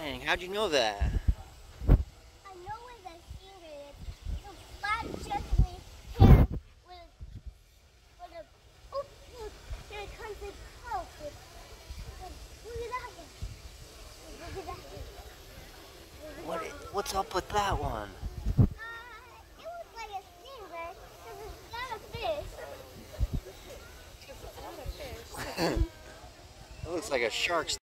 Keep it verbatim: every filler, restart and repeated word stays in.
Dang, how'd you know that? I know where the finger is. It's a flat gently hair with, with a, oh, look, here it comes in close. Look at that one. Look at that one. What? What's up with that one? Uh, it looks like a stingray because it's not a fish. It looks like a shark's